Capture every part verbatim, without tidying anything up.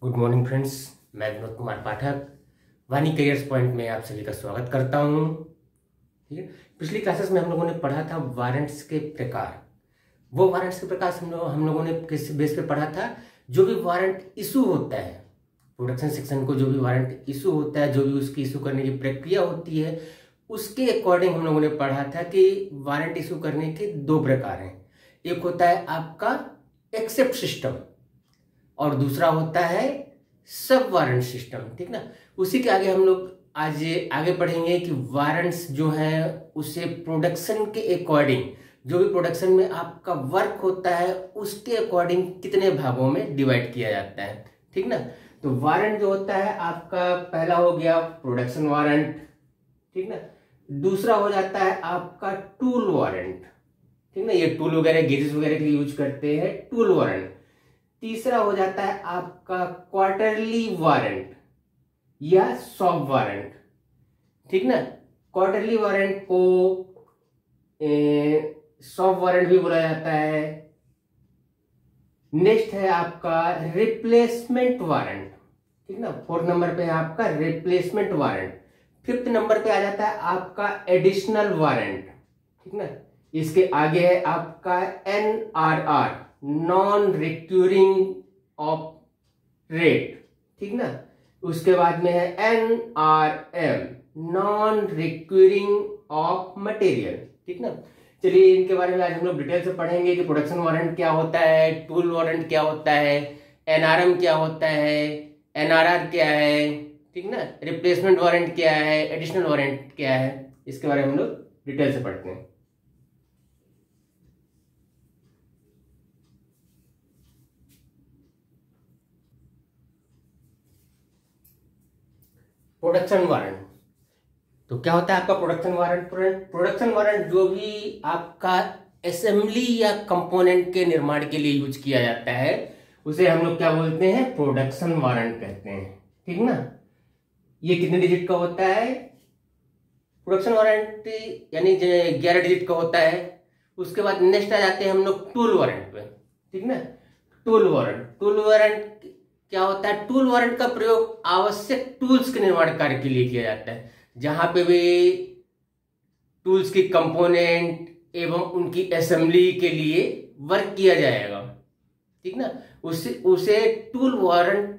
Good morning friends, मैं विनोद कुमार पाठक वानी careers point में आप सभी का स्वागत करता हूं। ठीक है, पिछली क्लासेस में हम लोगों ने पढ़ा था वारंट्स के प्रकार। वो वारंट्स के प्रकार हम लोग हम लोगों ने किस बेस पे पढ़ा था? जो भी वारंट इशू होता है प्रोडक्शन सेक्शन को, जो भी वारंट इशू होता है, जो भी उसकी इशू करने की प्रक्रिया होती है, उसके अकॉर्डिंग हम लोगों ने पढ़ा था कि वारंट इशू करने के दो प्रकार हैं। एक होता है आपका एक्सेप्ट सिस्टम और दूसरा होता है सब वारंट सिस्टम। ठीक ना, उसी के आगे हम लोग आज आगे पढ़ेंगे कि वारंट्स जो है उसे प्रोडक्शन के अकॉर्डिंग, जो भी प्रोडक्शन में आपका वर्क होता है उसके अकॉर्डिंग कितने भागों में डिवाइड किया जाता है। ठीक ना, तो वारंट जो होता है आपका पहला हो गया प्रोडक्शन वारंट। ठीक ना, दूसरा हो जाता है आपका टूल वारंट। ठीक ना, ये टूल वगैरह गेजेस वगैरह के लिए यूज करते हैं, टूल वारंट। तीसरा हो जाता है आपका क्वार्टरली वारंट या सॉफ्ट वारंट। ठीक ना, क्वार्टरली वारंट को सॉफ्ट वारंट भी बोला जाता है। नेक्स्ट है आपका रिप्लेसमेंट वारंट। ठीक ना, फोर्थ नंबर पे है आपका रिप्लेसमेंट वारंट। फिफ्थ नंबर पे आ जाता है आपका एडिशनल वारंट। ठीक ना, इसके आगे है आपका N R R, non recurring of rate. ठीक ना, उसके बाद में है N R M, non recurring of material. ठीक ना, चलिए इनके बारे में आज हम लोग डिटेल से पढ़ेंगे कि प्रोडक्शन वारंट क्या होता है, टूल वारंट क्या होता है, एनआरएम क्या होता है, एनआरआर क्या है। ठीक ना, रिप्लेसमेंट वारंट क्या है, एडिशनल वारंट क्या है, इसके बारे में हम लोग डिटेल से पढ़ते हैं। प्रोडक्शन वारंट तो क्या होता है आपका प्रोडक्शन वारंट? प्रोडक्शन वारंट जो भी आपका असेंबली या कंपोनेंट के निर्माण के लिए यूज किया जाता है उसे हम लोग क्या बोलते हैं? प्रोडक्शन वारंट कहते हैं। ठीक ना, ये कितने डिजिट का होता है? प्रोडक्शन वारंट यानी ग्यारह डिजिट का होता है। उसके बाद नेक्स्ट आ जाते हैं हम लोग टूल वारंट पे। ठीक ना, टूल वारंट टूल वारंट क्या होता है? टूल वारंट का प्रयोग आवश्यक टूल्स के निर्माण कार्य के लिए किया जाता है, जहां पे भी टूल्स की कंपोनेंट एवं उनकी असेंबली के लिए वर्क किया जाएगा। ठीक ना, उसे उसे tool warrant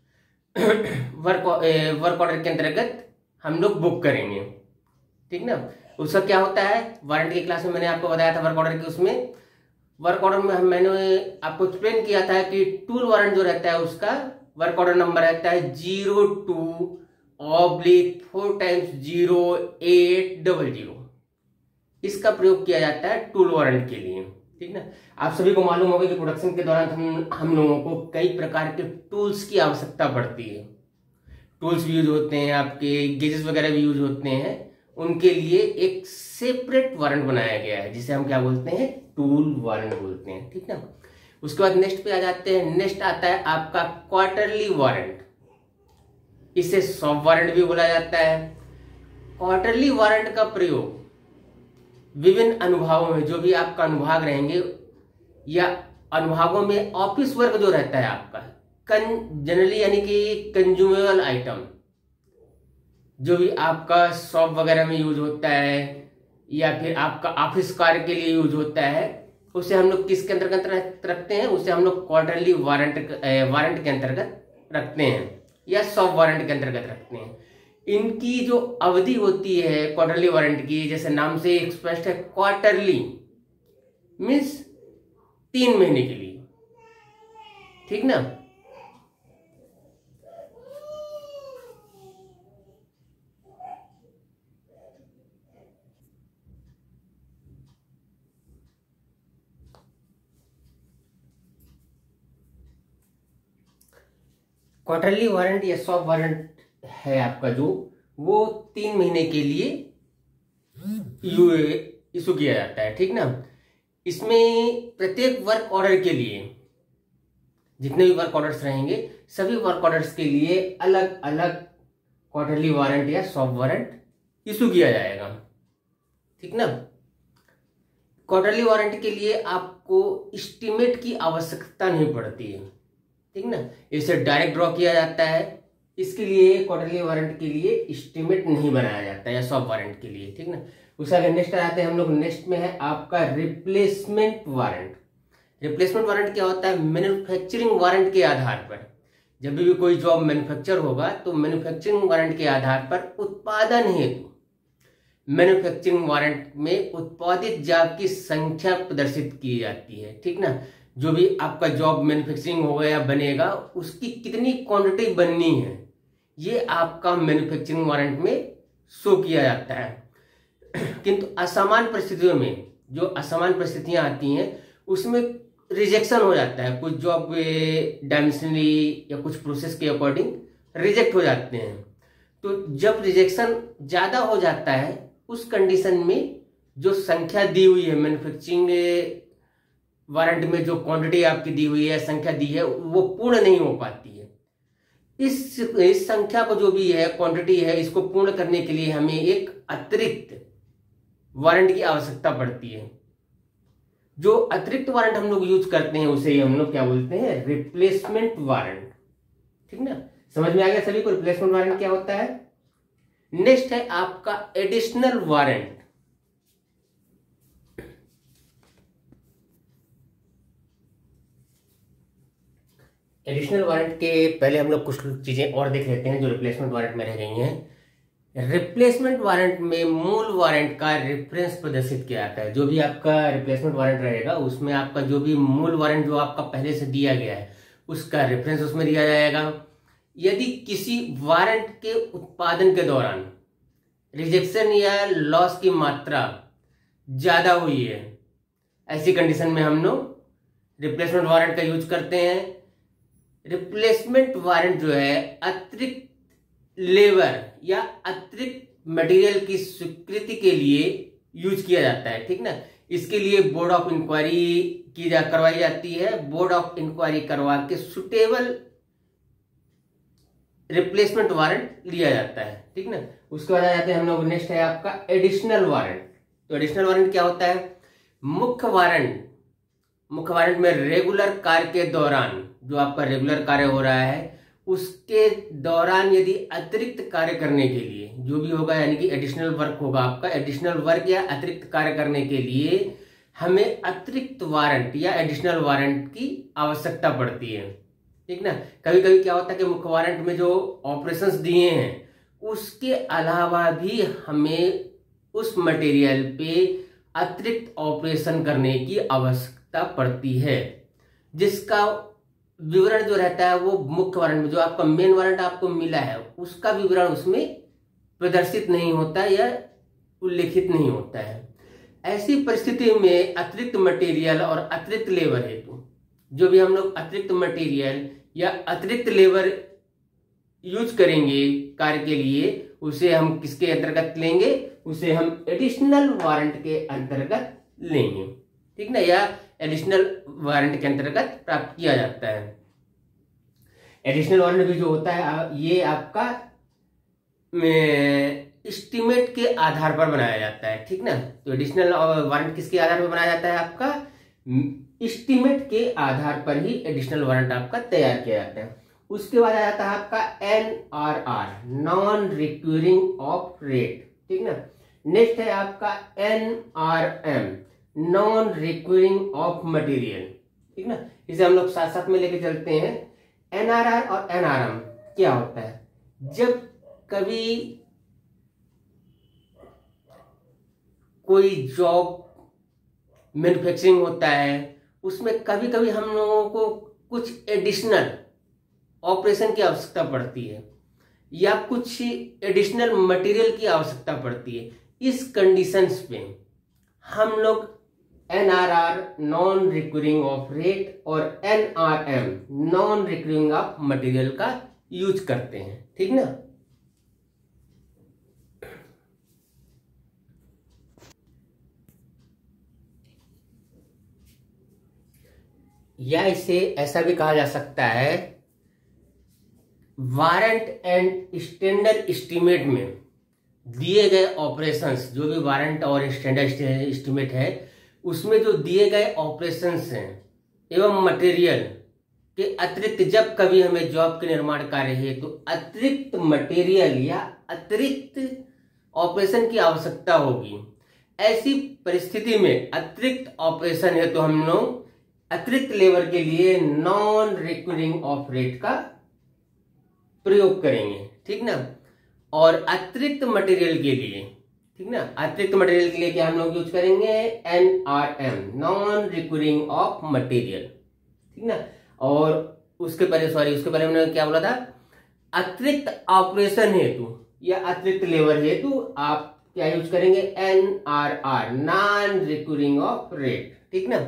work work order के अंतर्गत हम लोग बुक करेंगे। ठीक ना, उसका क्या होता है? वारंट की क्लास में मैंने आपको बताया था वर्क ऑर्डर के, उसमें वर्क ऑर्डर में हम मैंने आपको एक्सप्लेन किया था कि टूल वारंट जो रहता है उसका वर्क ऑर्डर नंबर रहता है zero two oblique four times zero eight double zero. इसका प्रयोग किया जाता है टूल वारंट के लिए। ठीक ना, आप सभी को मालूम होगा कि प्रोडक्शन के दौरान हम हम लोगों को कई प्रकार के टूल्स की आवश्यकता पड़ती है। टूल्स भी यूज होते हैं, आपके गेजेस वगैरह भी यूज होते हैं। उनके लिए एक सेपरेट वारंट बनाया गया है जिसे हम क्या बोलते हैं? टूल वारंट बोलते हैं। ठीक ना, उसके बाद नेक्स्ट पे आ जाते हैं। नेक्स्ट आता है आपका क्वार्टरली वारंट। इसे सॉफ्ट वारंट भी बोला जाता है। क्वार्टरली वारंट का प्रयोग विभिन्न अनुभागों में, जो भी आपका अनुभाग रहेंगे या अनुभागों में ऑफिस वर्क जो रहता है आपका जनरली यानी कि कंज्यूमेबल आइटम, जो भी आपका शॉप वगैरह में यूज होता है या फिर आपका ऑफिस कार्य के लिए यूज होता है, उसे हम लोग किसके अंतर्गत रखते हैं? उसे हम लोग क्वार्टरली वारंट वारंट के अंतर्गत रखते हैं या सॉफ्ट वारंट के अंतर्गत रखते हैं। इनकी जो अवधि होती है क्वार्टरली वारंट की, जैसे नाम से स्पष्ट है, क्वार्टरली मीन्स तीन महीने के लिए। ठीक ना, क्वार्टरली वारंट या सॉफ्ट वारंट है आपका जो, वो तीन महीने के लिए इशू किया जाता है। ठीक ना, इसमें प्रत्येक वर्क ऑर्डर के लिए, जितने भी वर्क ऑर्डर्स रहेंगे सभी वर्क ऑर्डर्स के लिए अलग अलग क्वार्टरली वारंट या सॉफ्ट वारंट इशू किया जाएगा। ठीक ना, क्वार्टरली वारंट के लिए आपको एस्टीमेट की आवश्यकता नहीं पड़ती है। ठीक ना, इसे डायरेक्ट ड्रॉ किया जाता है। इसके लिए क्वार्टरली वारंट के लिए एस्टीमेट नहीं बनाया जाता है, या सॉफ्ट वारंट के लिए, ठीक ना। उसके आगे नेक्स्ट आते हैं हम लोग, नेक्स्ट में है आपका रिप्लेसमेंट वारंट। रिप्लेसमेंट वारंट क्या होता है? मैन्युफैक्चरिंग वारंट के आधार पर जब भी कोई जॉब मैन्युफैक्चर होगा तो मैन्युफैक्चरिंग वारंट के आधार पर उत्पादन हेतु मैन्युफैक्चरिंग वारंट में उत्पादित जॉब की संख्या प्रदर्शित की जाती है, ठीक ना। जो भी आपका जॉब मैन्युफैक्चरिंग होगा या बनेगा उसकी कितनी क्वांटिटी बननी है ये आपका मैन्युफैक्चरिंग वारंट में शो किया जाता है। किंतु असामान्य परिस्थितियों में, जो असामान्य परिस्थितियां आती हैं उसमें रिजेक्शन हो जाता है, कुछ जॉब डायमेंशनली या कुछ प्रोसेस के अकॉर्डिंग रिजेक्ट हो जाते हैं। तो जब रिजेक्शन ज्यादा हो जाता है उस कंडीशन में जो संख्या दी हुई है मैन्युफैक्चरिंग वारंट में, जो क्वांटिटी आपकी दी हुई है, संख्या दी है, वो पूर्ण नहीं हो पाती है। इस इस संख्या को जो भी है क्वांटिटी है, इसको पूर्ण करने के लिए हमें एक अतिरिक्त वारंट की आवश्यकता पड़ती है। जो अतिरिक्त वारंट हम लोग यूज करते हैं उसे हम लोग क्या बोलते हैं? रिप्लेसमेंट वारंट, ठीक ना। समझ में आ गया सभी को रिप्लेसमेंट वारंट क्या होता है? नेक्स्ट है आपका एडिशनल वारंट। एडिशनल वारंट के पहले हम लोग कुछ चीजें और देख लेते हैं जो रिप्लेसमेंट वारंट में रह गई हैं। रिप्लेसमेंट वारंट में मूल वारंट का रेफरेंस प्रदर्शित किया जाता है। जो भी आपका रिप्लेसमेंट वारंट रहेगा उसमें आपका जो भी मूल वारंट जो आपका पहले से दिया गया है उसका रेफरेंस उसमें दिया जाएगा। यदि किसी वारंट के उत्पादन के दौरान रिजेक्शन या लॉस की मात्रा ज्यादा हुई है, ऐसी कंडीशन में हम लोग रिप्लेसमेंट वारंट का यूज करते हैं। रिप्लेसमेंट वारंट जो है अतिरिक्त लेबर या अतिरिक्त मटेरियल की स्वीकृति के लिए यूज किया जाता है, ठीक ना। इसके लिए बोर्ड ऑफ इंक्वायरी की जा करवाई जाती है। बोर्ड ऑफ इंक्वायरी करवा के सुटेबल रिप्लेसमेंट वारंट लिया जाता है, ठीक ना। उसके बाद आ जाते हैं हम लोग, नेक्स्ट है आपका एडिशनल वारंट। तो एडिशनल वारंट क्या होता है? मुख्य वारंट मुख्य वारंट में रेगुलर कार्य के दौरान, जो आपका रेगुलर कार्य हो रहा है उसके दौरान यदि अतिरिक्त कार्य करने के लिए जो भी होगा, यानी कि एडिशनल वर्क होगा आपका, एडिशनल वर्क या अतिरिक्त कार्य करने के लिए हमें अतिरिक्त वारंट या एडिशनल वारंट की आवश्यकता पड़ती है, ठीक ना। कभी कभी क्या होता है कि मुख्य वारंट में जो ऑपरेशंस दिए हैं उसके अलावा भी हमें उस मटेरियल पे अतिरिक्त ऑपरेशन करने की आवश्यकता पड़ती है, जिसका विवरण जो रहता है वो मुख्य वारंट में, जो आपका मेन वारंट आपको मिला है उसका विवरण उसमें प्रदर्शित नहीं होता या उल्लेखित नहीं होता है। ऐसी परिस्थिति में अतिरिक्त मटेरियल और अतिरिक्त लेबर हेतु जो भी हम लोग अतिरिक्त मटेरियल या अतिरिक्त लेबर यूज करेंगे कार्य के लिए, उसे हम किसके अंतर्गत लेंगे? उसे हम एडिशनल वारंट के अंतर्गत लेंगे, ठीक ना, या एडिशनल वारंट के अंतर्गत प्राप्त किया जाता है। एडिशनल वारंट भी जो होता है ये आपका एस्टीमेट के आधार पर बनाया जाता है, ठीक ना। तो एडिशनल वारंट किसके आधार पर बनाया जाता है? आपका एस्टीमेट के आधार पर ही एडिशनल वारंट आपका तैयार किया जाता है। उसके बाद आ जाता है आपका N R R, non recurring of rate, ठीक ना। नेक्स्ट है आपका N R M, non recurring of material, ठीक ना। इसे हम लोग साथ साथ में लेके चलते हैं। एन आर आर और एन आर एम क्या होता है? जब कभी कोई जॉब मैन्युफैक्चरिंग होता है उसमें कभी कभी हम लोगों को कुछ एडिशनल ऑपरेशन की आवश्यकता पड़ती है या कुछ एडिशनल मटेरियल की आवश्यकता पड़ती है। इस कंडीशंस पे हम लोग N R R non recurring of rate और N R M non recurring of material का यूज करते हैं, ठीक ना। या इसे ऐसा भी कहा जा सकता है, वारंट एंड स्टैंडर्ड एस्टीमेट में दिए गए ऑपरेशंस, जो भी वारंट और स्टैंडर्ड एस्टीमेट है उसमें जो दिए गए ऑपरेशंस हैं एवं मटेरियल के अतिरिक्त जब कभी हमें जॉब के निर्माण कार्य हेतु तो अतिरिक्त मटेरियल या अतिरिक्त ऑपरेशन की आवश्यकता होगी, ऐसी परिस्थिति में अतिरिक्त ऑपरेशन है तो हम लोग अतिरिक्त लेबर के लिए नॉन रिक्वायरिंग ऑफ रेट का प्रयोग करेंगे, ठीक ना। और अतिरिक्त मटेरियल के लिए, ठीक ना, अतिरिक्त मटेरियल के लिए क्या हम लोग यूज करेंगे, N R M, non requiring of material, ठीक ना। और उसके पहले सॉरी उसके पहले हमने क्या बोला था, अतिरिक्त ऑपरेशन हेतु या अतिरिक्त लेबर हेतु आप क्या यूज करेंगे, N R R, non requiring of rate, ठीक ना।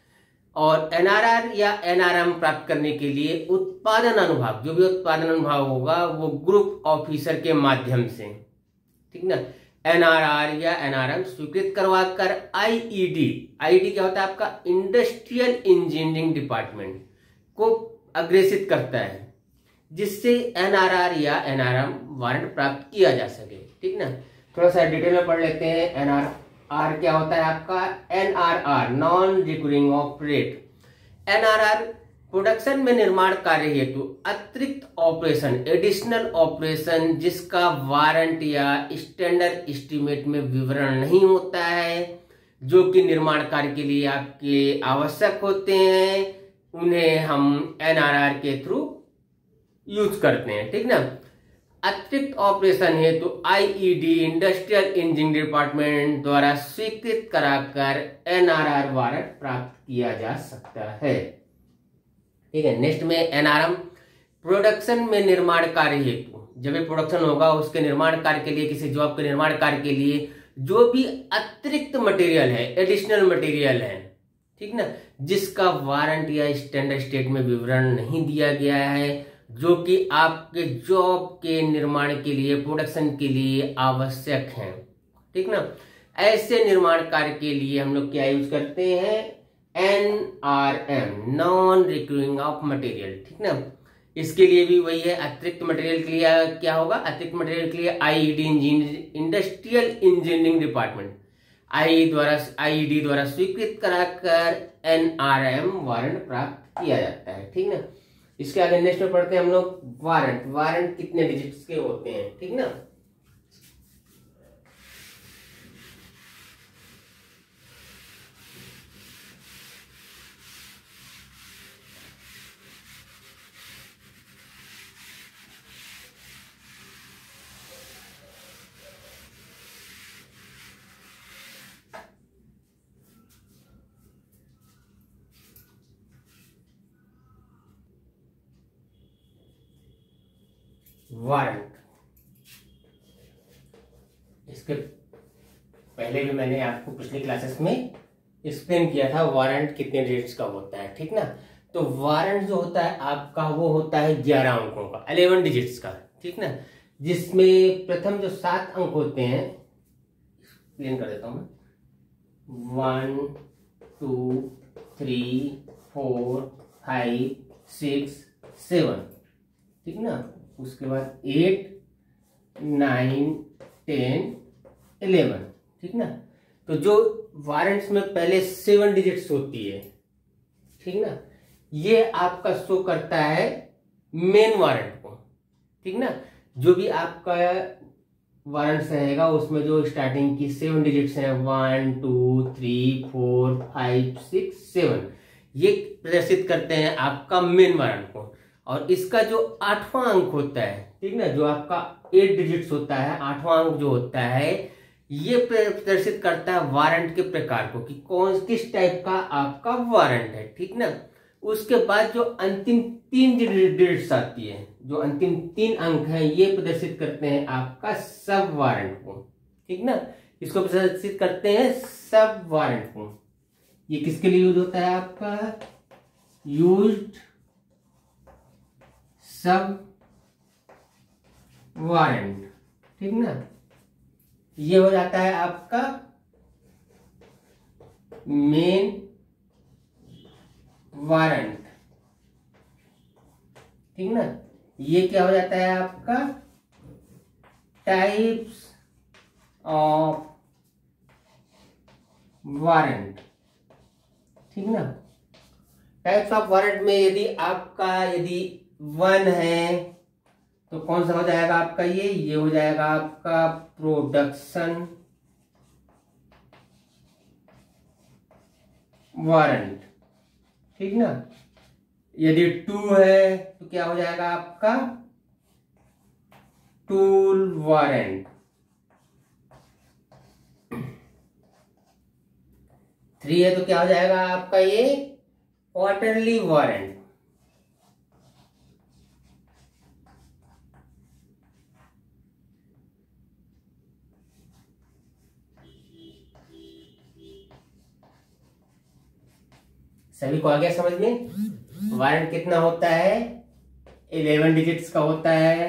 और एन आर आर या एन आर एम प्राप्त करने के लिए उत्पादन अनुभाग, जो भी उत्पादन अनुभाग होगा वो ग्रुप ऑफिसर के माध्यम से, ठीक ना, एन आर आर या एन आर एम स्वीकृत करवाकर आई ई डी, आई ई डी क्या होता है आपका, इंडस्ट्रियल इंजीनियरिंग डिपार्टमेंट को अग्रेसित करता है, जिससे एन आर आर या एन आर एम वारंट प्राप्त किया जा सके, ठीक ना। थोड़ा सा डिटेल में पढ़ लेते हैं। एन आर आर क्या होता है आपका, N R R, non requiring of rate. N R R production में निर्माण कार्य हेतु अतिरिक्त ऑपरेशन, एडिशनल ऑपरेशन जिसका वारंट या स्टैंडर्ड एस्टीमेट में विवरण नहीं होता है, जो कि निर्माण कार्य के लिए आपके आवश्यक होते हैं, उन्हें हम एन आर आर के थ्रू यूज करते हैं, ठीक ना। अतिरिक्त ऑपरेशन है तो I E D, industrial engineering department द्वारा स्वीकृत कराकर एन आर आर वारंट प्राप्त किया जा सकता है, ठीक है। नेक्स्ट में एन आर एम प्रोडक्शन में निर्माण कार्य हेतु, जब भी प्रोडक्शन होगा उसके निर्माण कार्य के लिए, किसी जॉब के निर्माण कार्य के लिए जो भी अतिरिक्त मटेरियल है, एडिशनल मटेरियल है, ठीक ना, जिसका वारंट या स्टैंडर्ड स्टेट में विवरण नहीं दिया गया है, जो कि आपके जॉब के निर्माण के लिए, प्रोडक्शन के लिए आवश्यक है, ठीक ना। ऐसे निर्माण कार्य के लिए हम लोग क्या यूज करते हैं, N R M, non requiring of material, ठीक ना। इसके लिए भी वही है, अतिरिक्त मटेरियल के लिए क्या होगा, अतिरिक्त मटेरियल के लिए I E D, industrial engineering department, I द्वारा आई ई डी द्वारा स्वीकृत कराकर एन आर एम वारंट प्राप्त किया जाता है, ठीक ना। इसके आगे नेक्स्ट में पढ़ते हैं हम लोग वारंट। वारंट कितने डिजिट्स के होते हैं, ठीक ना। वारंट, इसके पहले भी मैंने आपको पिछली क्लासेस में एक्सप्लेन किया था वारंट कितने डिजिट्स का होता है, ठीक ना। तो वारंट जो होता है आपका वो होता है ग्यारह अंकों का, इलेवन डिजिट्स का, ठीक ना, जिसमें प्रथम जो सात अंक होते हैं, एक्सप्लेन कर देता हूं मैं, one two three four five six seven, ठीक ना। उसके बाद एट नाइन टेन इलेवन, ठीक ना। तो जो वारंट्स में पहले सेवन डिजिट्स होती है, ठीक ना, ये आपका शो करता है मेन वारंट को, ठीक ना। जो भी आपका वारंट रहेगा उसमें जो स्टार्टिंग की सेवन डिजिट्स हैं, one two three four five six seven, ये प्रदर्शित करते हैं आपका मेन वारंट को। और इसका जो आठवां अंक होता है, ठीक ना, जो आपका एट डिजिट्स होता है, आठवां अंक जो होता है, ये प्रदर्शित करता है वारंट के प्रकार को, कि कौन किस टाइप का आपका वारंट है, ठीक ना। उसके बाद जो अंतिम तीन डिजिट्स आती है, जो अंतिम तीन अंक है, ये प्रदर्शित करते हैं आपका सब वारंट को, ठीक ना। इसको प्रदर्शित करते हैं सब वारंट को। ये किसके लिए यूज होता है आपका, यूज्ड सब वारंट, ठीक ना। ये हो जाता है आपका मेन वारंट, ठीक ना। ये क्या हो जाता है आपका टाइप्स ऑफ वारंट, ठीक ना। टाइप्स ऑफ वारंट में यदि आपका यदि वन है तो कौन सा हो जाएगा आपका, ये ये हो जाएगा आपका प्रोडक्शन वारंट, ठीक ना। यदि टू है तो क्या हो जाएगा आपका टूल वारंट। थ्री है तो क्या हो जाएगा आपका ये क्वार्टरली वारंट। सभी को आ गया समझ में। वारंट कितना होता है, इलेवन डिजिट्स का होता है।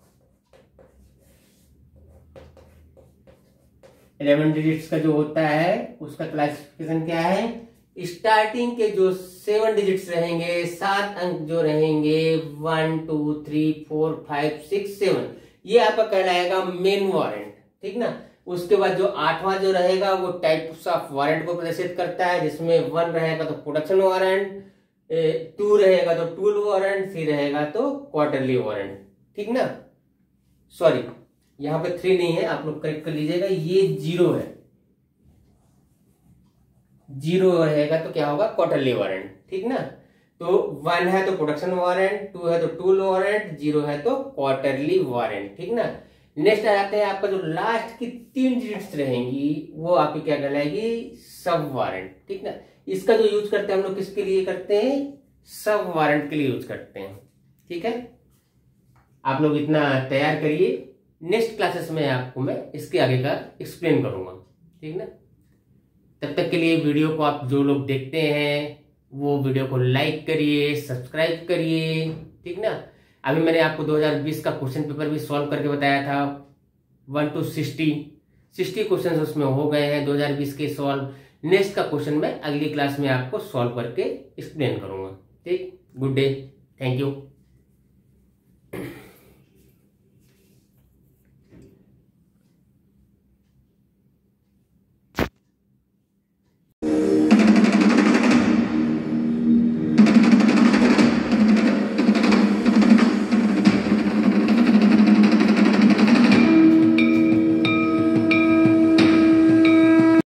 इलेवन डिजिट्स का जो होता है उसका क्लासिफिकेशन क्या है, स्टार्टिंग के जो सेवन डिजिट्स रहेंगे, सात अंक जो रहेंगे, one two three four five six seven, ये आपका कहलाएगा मेन वारंट, ठीक ना। उसके बाद जो आठवां जो रहेगा वो टाइप्स ऑफ वारंट को प्रदर्शित करता है, जिसमें वन रहेगा तो प्रोडक्शन वारंट, टू रहेगा तो टूल वारंट, थ्री रहेगा तो क्वार्टरली वारंट, ठीक ना। सॉरी यहाँ पे थ्री नहीं है, आप लोग करेक्ट कर लीजिएगा, ये जीरो है। जीरो रहेगा तो क्या होगा, क्वार्टरली वारंट, ठीक ना। तो वन है तो प्रोडक्शन वारंट, टू है तो टूल वारंट, जीरो है तो क्वार्टरली वारंट, ठीक ना। नेक्स्ट आ जाते हैं आपका जो लास्ट की तीन डिजिट्स रहेंगी वो आपकी क्या कहलाएगी, सब वारंट, ठीक ना। इसका जो यूज करते हैं हम लोग किसके लिए करते हैं, सब वारंट के लिए यूज करते हैं, ठीक है। आप लोग इतना तैयार करिए, नेक्स्ट क्लासेस में आपको मैं इसके आगे का एक्सप्लेन करूंगा, ठीक ना। तब तक के लिए वीडियो को आप जो लोग देखते हैं वो वीडियो को लाइक करिए, सब्सक्राइब करिए, ठीक ना। अभी मैंने आपको दो हज़ार बीस का क्वेश्चन पेपर भी सॉल्व करके बताया था, one two sixty sixty question उसमें हो गए हैं दो हज़ार बीस के सॉल्व। नेक्स्ट का क्वेश्चन मैं अगली क्लास में आपको सॉल्व करके एक्सप्लेन करूंगा, ठीक। Good day, thank you.